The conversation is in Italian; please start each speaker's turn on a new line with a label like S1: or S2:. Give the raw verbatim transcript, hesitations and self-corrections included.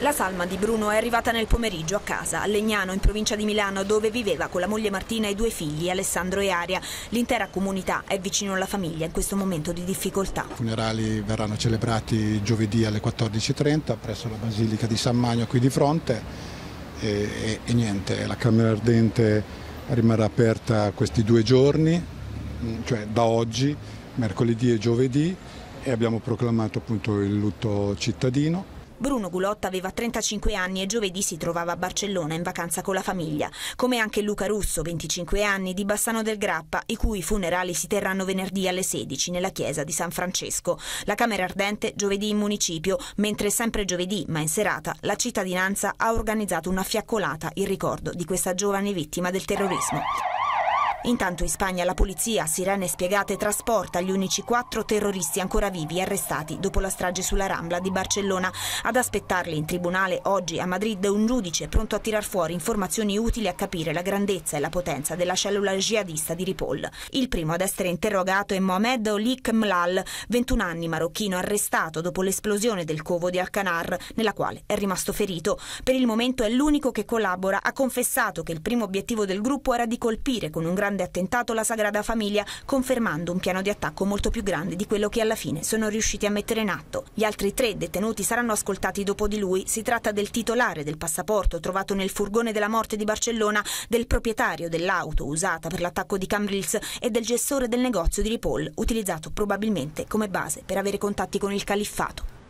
S1: La salma di Bruno è arrivata nel pomeriggio a casa, a Legnano, in provincia di Milano, dove viveva con la moglie Martina e i due figli, Alessandro e Aria. L'intera comunità è vicino alla famiglia in questo momento di difficoltà.
S2: I funerali verranno celebrati giovedì alle quattordici e trenta presso la Basilica di San Magno qui di fronte e, e, e niente, la camera ardente rimarrà aperta questi due giorni, cioè da oggi, mercoledì e giovedì, e abbiamo proclamato appunto il lutto cittadino.
S1: Bruno Gulotta aveva trentacinque anni e giovedì si trovava a Barcellona in vacanza con la famiglia, come anche Luca Russo, venticinque anni, di Bassano del Grappa, i cui funerali si terranno venerdì alle sedici nella chiesa di San Francesco. La camera ardente giovedì in municipio, mentre sempre giovedì, ma in serata, la cittadinanza ha organizzato una fiaccolata in ricordo di questa giovane vittima del terrorismo. Intanto in Spagna la polizia, sirene spiegate, trasporta gli unici quattro terroristi ancora vivi arrestati dopo la strage sulla Rambla di Barcellona. Ad aspettarli in tribunale oggi a Madrid un giudice pronto a tirar fuori informazioni utili a capire la grandezza e la potenza della cellula jihadista di Ripoll. Il primo ad essere interrogato è Mohamed Olik Mlal, ventuno anni, marocchino, arrestato dopo l'esplosione del covo di Alcanar, nella quale è rimasto ferito. Per il momento è l'unico che collabora, ha confessato che il primo obiettivo del gruppo era di colpire con un grande attentato la Sagrada Famiglia, confermando un piano di attacco molto più grande di quello che alla fine sono riusciti a mettere in atto. Gli altri tre detenuti saranno ascoltati dopo di lui. Si tratta del titolare del passaporto trovato nel furgone della morte di Barcellona, del proprietario dell'auto usata per l'attacco di Cambrils e del gestore del negozio di Ripoll, utilizzato probabilmente come base per avere contatti con il califfato.